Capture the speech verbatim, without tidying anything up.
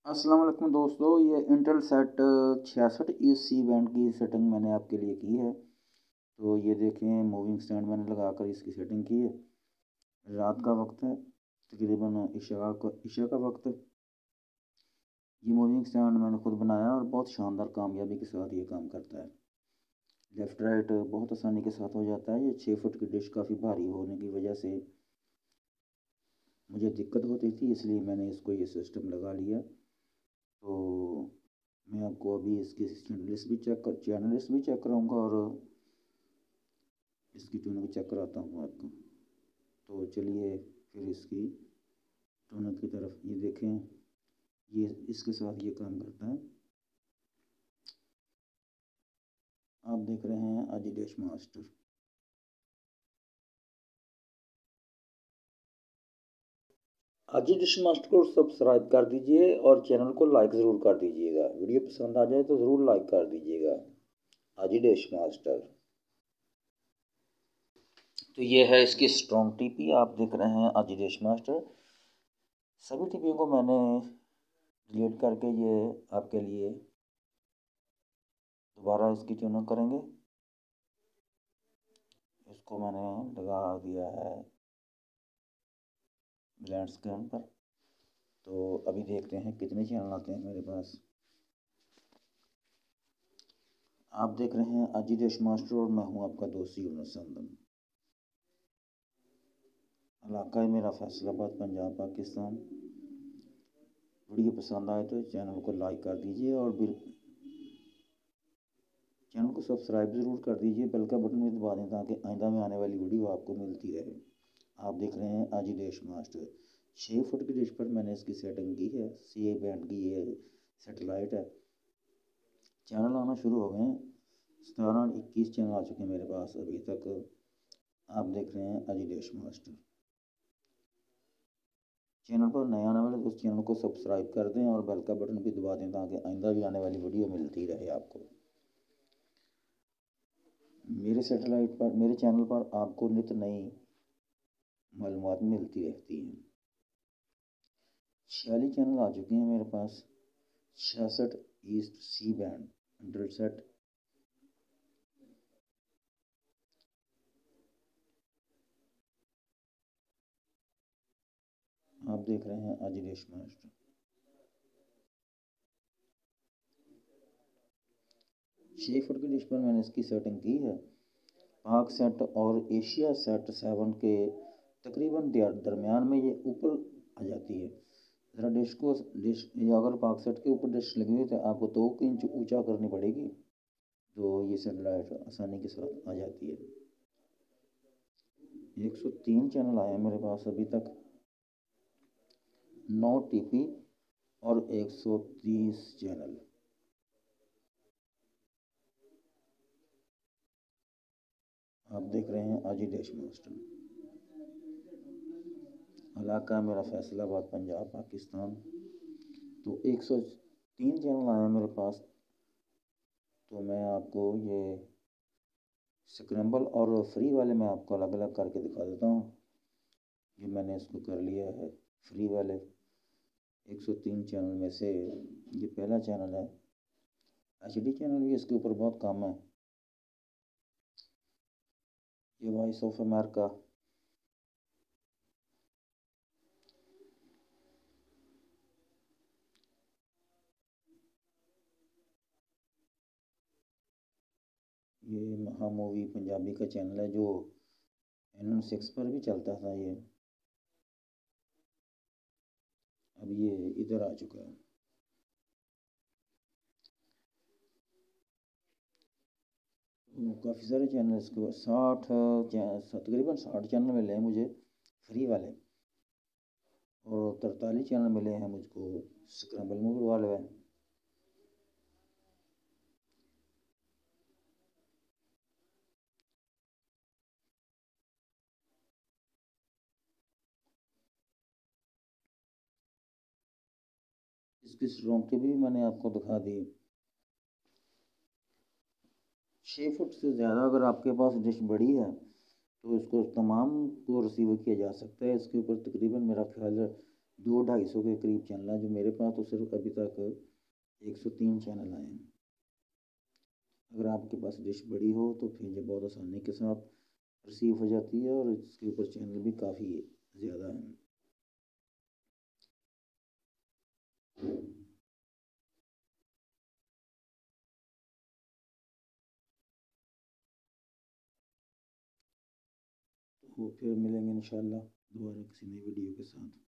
अस्सलाम वालेकुम दोस्तों, ये इंटेल सेट छियासठ ई सी बैंड की सेटिंग मैंने आपके लिए की है। तो ये देखें, मूविंग स्टैंड मैंने लगाकर इसकी सेटिंग की है। रात का वक्त है, तकरीबन इशा का इशा का वक्त है। ये मूविंग स्टैंड मैंने खुद बनाया और बहुत शानदार कामयाबी के साथ ये काम करता है। लेफ़्ट राइट बहुत आसानी के साथ हो जाता है। ये छः फुट की डिश काफ़ी भारी होने की वजह से मुझे दिक्कत होती थी, इसलिए मैंने इसको ये सिस्टम लगा लिया। तो मैं आपको अभी इसकी चैनल लिस्ट भी चेक कर चैनल लिस्ट भी चेक कराऊँगा और इसकी ट्यूनिंग चेक कराता हूँ आपको। तो चलिए फिर इसकी ट्यूनिंग की तरफ। ये देखें, ये इसके साथ ये काम करता है। आप देख रहे हैं अजीडेश मास्टर। अजीडेश मास्टर को सब्सक्राइब कर दीजिए और चैनल को लाइक ज़रूर कर दीजिएगा। वीडियो पसंद आ जाए तो ज़रूर लाइक कर दीजिएगा। अजीडेश मास्टर। तो ये है इसकी स्ट्रॉन्ग टीपी। आप देख रहे हैं अजीडेश मास्टर। सभी टीपियों को मैंने डिलीट करके ये आपके लिए दोबारा इसकी ट्यूनिंग करेंगे। इसको मैंने लगा दिया है ब्लेंड स्कैन पर। तो अभी देखते हैं कितने चैनल आते हैं मेरे पास। आप देख रहे हैं अजीडेश मास्टर और मैं हूं आपका दोस्त यूनुस संदम। इलाका है मेरा फैसलाबाद, पंजाब, पाकिस्तान। वीडियो पसंद आए तो चैनल को लाइक कर दीजिए और बिल चैनल को सब्सक्राइब ज़रूर कर दीजिए। बेल का बटन भी दबा दें ताकि आइंदा में आने वाली वीडियो आपको मिलती रहे। आप देख रहे हैं अजीडेश मास्टर। छः फुट की डिश पर मैंने इसकी सेटिंग की है। सी ए बैंड की ये सेटेलाइट है। चैनल आना शुरू हो गए हैं। सतारह इक्कीस चैनल आ चुके हैं मेरे पास अभी तक। आप देख रहे हैं अजीडेश मास्टर। चैनल पर नए आने वाले दोस्त चैनल को सब्सक्राइब कर दें और बेल का बटन भी दबा दें ताकि आइंदा भी आने वाली वीडियो मिलती रहे आपको। मेरे सेटेलाइट पर, मेरे चैनल पर आपको नित नई मालूमात मिलती रहती हैं। छियालीस चैनल आ चुके हैं मेरे पास। छियासठ east C band Intelsat. आप देख रहे हैं अजीडेश मास्टर। छः फुट की डिश पर मैंने इसकी सेटिंग की है। पाक सेट और एशिया सेट सेवन के तकरीबन दरमियान में ये ऊपर आ जाती है। ज़रा डिश को डिश अगर पाक सेट के ऊपर डिश लगी हुई तो आपको दो इंच ऊंचा करनी पड़ेगी, तो ये सेटेलाइट आसानी के साथ आ जाती है। एक सौ तीन चैनल आए हैं मेरे पास अभी तक। नौ टीपी और एक सौ तीस चैनल। आप देख रहे हैं अजीडेश मास्टर। इलाका मेरा फैसलाबाद, पंजाब, पाकिस्तान। तो एक सौ तीन चैनल आए हैं मेरे पास। तो मैं आपको ये स्क्रैम्बल और फ्री वाले मैं आपको अलग अलग करके दिखा देता हूँ। ये मैंने इसको कर लिया है फ्री वाले। एक सौ तीन चैनल में से ये पहला चैनल है। एच डी चैनल भी इसके ऊपर बहुत कम है। ये वॉइस ऑफ अमेरिका। ये महा मूवी पंजाबी का चैनल है जो एन एन सिक्स पर भी चलता था। ये अब ये इधर आ चुका है। काफ़ी सारे चैनल इसको साठ तकरीबन साठ चैनल मिले हैं मुझे फ्री वाले, और तरतालीस चैनल मिले हैं मुझको स्क्रैम्बल मूवी वाले। इसकी स्ट्रॉन्ग भी मैंने आपको दिखा दी। छः फुट से ज़्यादा अगर आपके पास डिश बड़ी है तो इसको तमाम को रिसीव किया जा सकता है। इसके ऊपर तकरीबन मेरा ख्याल है दो ढाई सौ के करीब चैनल है जो मेरे पास, तो सिर्फ अभी तक एक सौ तीन चैनल आए हैं। अगर आपके पास डिश बड़ी हो तो फिर ये बहुत आसानी के साथ रिसीव हो जाती है, और इसके ऊपर चैनल भी काफ़ी ज़्यादा हैं। तो फिर मिलेंगे इंशाल्लाह दोबारा किसी नई वीडियो के साथ।